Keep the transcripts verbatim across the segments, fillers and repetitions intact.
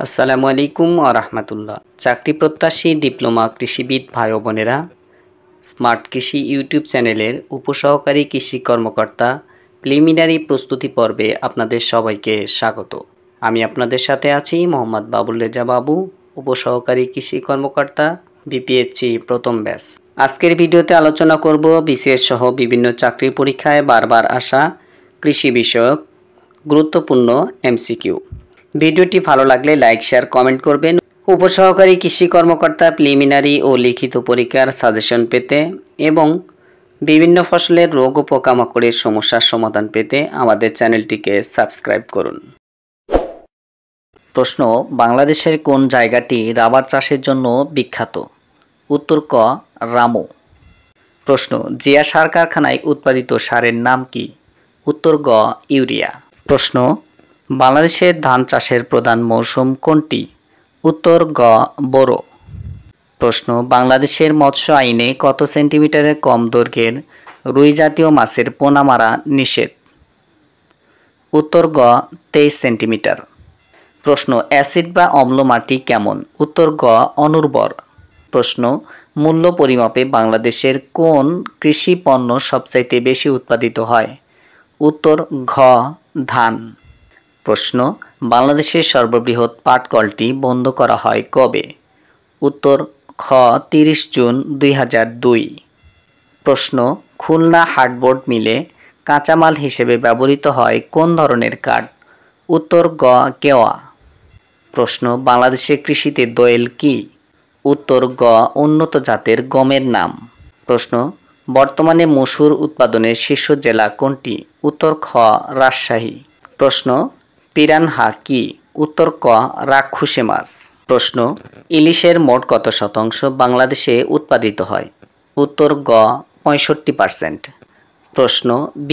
আসসালামু আলাইকুম ওয়া রাহমাতুল্লাহ। চাকরি প্রত্যাশী ডিপ্লোমা কৃষিবিদ ভাই ও বোনেরা, স্মার্ট কৃষি ইউটিউব চ্যানেলের উপসহকারী কৃষি কর্মকর্তা প্রিলিমিনারি প্রস্তুতি পর্বে আপনাদের সবাইকে স্বাগত। আমি আপনাদের সাথে আছি মোহাম্মদ বাবুল রেজা বাবু, উপসহকারী কৃষি কর্মকর্তা বিপিএসসি প্রথম ব্যাচ। আজকের ভিডিওতে আলোচনা করব বিসিএস সহ বিভিন্ন চাকরি পরীক্ষায় বারবার আসা কৃষি বিষয়ক গুরুত্বপূর্ণ এমসিকিউ। ভিডিওটি ভালো লাগলে লাইক শেয়ার কমেন্ট করবেন। উপসহকারী কৃষি কর্মকর্তা প্রিলিমিনারি ও লিখিত পরীক্ষার সাজেশন পেতে এবং বিভিন্ন ফসলের রোগ ও পোকামাকড়ের সমস্যার সমাধান পেতে আমাদের চ্যানেলটিকে সাবস্ক্রাইব করুন। প্রশ্ন: বাংলাদেশের কোন জায়গাটি রাবার চাষের জন্য বিখ্যাত? উত্তর ক রামু। প্রশ্ন: জিয়া সার কারখানায় উৎপাদিত সারের নাম কি? উত্তর গ ইউরিয়া। প্রশ্ন: বাংলাদেশের ধান চাষের প্রধান মৌসুম কোনটি? উত্তর গ বোরো। প্রশ্ন: বাংলাদেশের মৎস্য আইনে কত সেন্টিমিটারের কম দৈর্ঘ্যের রুই জাতীয় মাছের পোনা মারা নিষেধ? উত্তর গ তেইশ সেন্টিমিটার। প্রশ্ন: অ্যাসিড বা অম্ল মাটি কেমন? উত্তর গ অনুর্বর। প্রশ্ন: মূল্য পরিমাপে বাংলাদেশের কোন কৃষি পণ্য সবচাইতে বেশি উৎপাদিত হয়? উত্তর ঘ ধান। প্রশ্ন: বাংলাদেশের সর্ববৃহৎ পাটকলটি বন্ধ করা হয় কবে? উত্তর খ তিরিশ জুন দুই হাজার দুই। প্রশ্ন: খুলনা হার্ডবোর্ড মিলে কাঁচামাল হিসেবে ব্যবহৃত হয় কোন ধরনের কাঠ? উত্তর গ কেওয়া। প্রশ্ন: বাংলাদেশের কৃষিতে দোয়েল কি? উত্তর গ উন্নত জাতের গমের নাম। প্রশ্ন: বর্তমানে মসুর উৎপাদনের শীর্ষ জেলা কোনটি? উত্তর খ রাজশাহী। প্রশ্ন: পিরানহা কি? উত্তর ক রাক্ষুসে মাছ। প্রশ্ন: ইলিশের মোট কত শতাংশ বাংলাদেশে উৎপাদিত হয়? উত্তর গ পঁয়ষট্টি পার্সেন্ট। প্রশ্ন: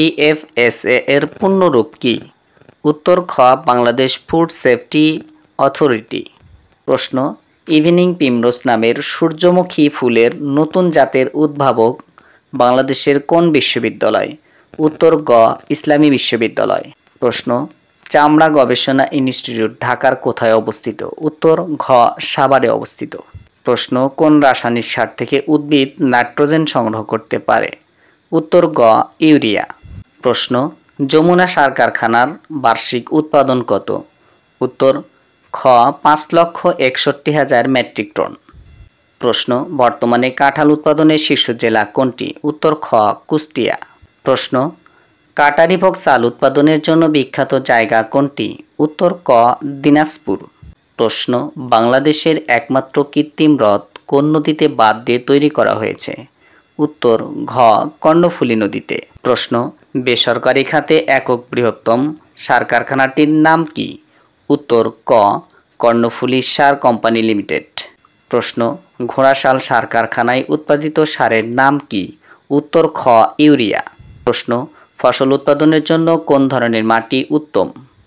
বিএফএসএ এর পূর্ণরূপ কি? উত্তর খ বাংলাদেশ ফুড সেফটি অথরিটি। প্রশ্ন: ইভিনিং প্রিমরোজ নামের সূর্যমুখী ফুলের নতুন জাতের উদ্ভাবক বাংলাদেশের কোন বিশ্ববিদ্যালয়? উত্তর গ ইসলামী বিশ্ববিদ্যালয়। প্রশ্ন: চামড়া গবেষণা ইনস্টিটিউট ঢাকার কোথায় অবস্থিত? উত্তর ঘ সাভারে অবস্থিত। প্রশ্ন: কোন রাসায়নিক সার থেকে উদ্ভিদ নাইট্রোজেন সংগ্রহ করতে পারে? উত্তর গ ইউরিয়া। প্রশ্ন: যমুনা সার কারখানার বার্ষিক উৎপাদন কত? উত্তর খ পাঁচ লক্ষ একষট্টি হাজার মেট্রিক টন। প্রশ্ন: বর্তমানে কাঁঠাল উৎপাদনের শীর্ষ জেলা কোনটি? উত্তর খ কুষ্টিয়া। প্রশ্ন: কাটারিভোগ চাল উৎপাদনের জন্য বিখ্যাত জায়গা কোনটি? উত্তর ক দিনাজপুর। প্রশ্ন: বাংলাদেশের একমাত্র কৃত্রিম হ্রদ কোন নদীতে বাঁধ দিয়ে তৈরি করা হয়েছে? উত্তর ঘ কর্ণফুলী নদীতে। প্রশ্ন: বেসরকারি খাতে একক বৃহত্তম সার কারখানাটির নাম কি? উত্তর ক কর্ণফুলী সার কোম্পানি লিমিটেড। প্রশ্ন: ঘোড়াশাল সার কারখানায় উৎপাদিত সারের নাম কি? উত্তর খ ইউরিয়া। প্রশ্ন: ফসল উৎপাদনের জন্য কোন ধরনের মাটি উত্তম?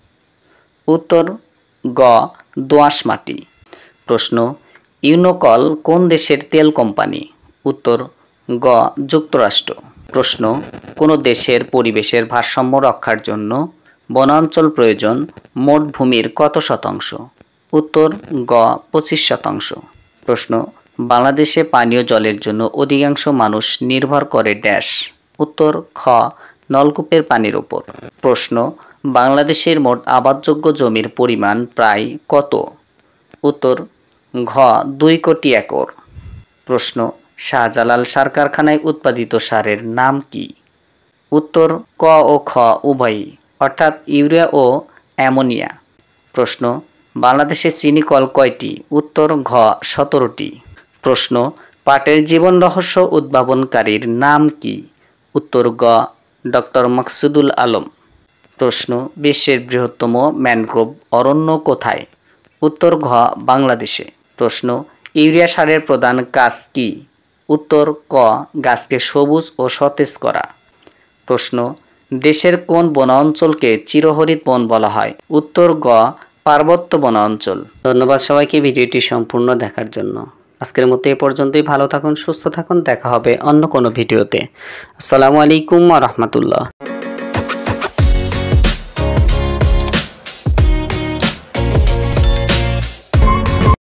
উত্তর গ দোআঁশ মাটি। প্রশ্ন: ইউনোকল কোন দেশের তেল কোম্পানি? উত্তর গ যুক্তরাষ্ট্র। প্রশ্ন: কোন দেশের পরিবেশের ভারসাম্য রক্ষার জন্য বনাঞ্চল প্রয়োজন মোট ভূমির কত শতাংশ? উত্তর গ পঁচিশ শতাংশ। প্রশ্ন: বাংলাদেশে পানীয় জলের জন্য অধিকাংশ মানুষ নির্ভর করে ড্যাশ? উত্তর খ নলকূপের পানির উপর। প্রশ্ন: বাংলাদেশের মোট আবাদযোগ্য জমির পরিমাণ প্রায় কত? উত্তর ঘ দুই কোটি একর। প্রশ্ন: শাহজালাল সার কারখানায় উৎপাদিত সারের নাম কি? উত্তর ক ও খ উভয়ই, অর্থাৎ ইউরিয়া ও অ্যামোনিয়া। প্রশ্ন: বাংলাদেশে চিনি কল কয়টি? উত্তর ঘ সতেরোটি। প্রশ্ন: পাটের জীবন রহস্য উদ্ভাবনকারীর নাম কি? উত্তর গ ডক্টর মাকসুদুল আলম। প্রশ্ন: বিশ্বের বৃহত্তম ম্যানগ্রোভ অরণ্য কোথায়? উত্তর ঘ বাংলাদেশে। প্রশ্ন: ইউরিয়া সারের প্রধান কাজ কি? উত্তর ক গাছকে সবুজ ও সতেজ করা। প্রশ্ন: দেশের কোন বনাঞ্চলকে চিরহরিৎ বন বলা হয়? উত্তর গ পার্বত্য বনাঞ্চল। ধন্যবাদ সবাইকে ভিডিওটি সম্পূর্ণ দেখার জন্য। আজকের মতো এ পর্যন্তই। ভালো থাকুন, সুস্থ থাকুন। দেখা হবে অন্য কোনো ভিডিওতে। আসসালামু আলাইকুম ওয়া রাহমাতুল্লাহ।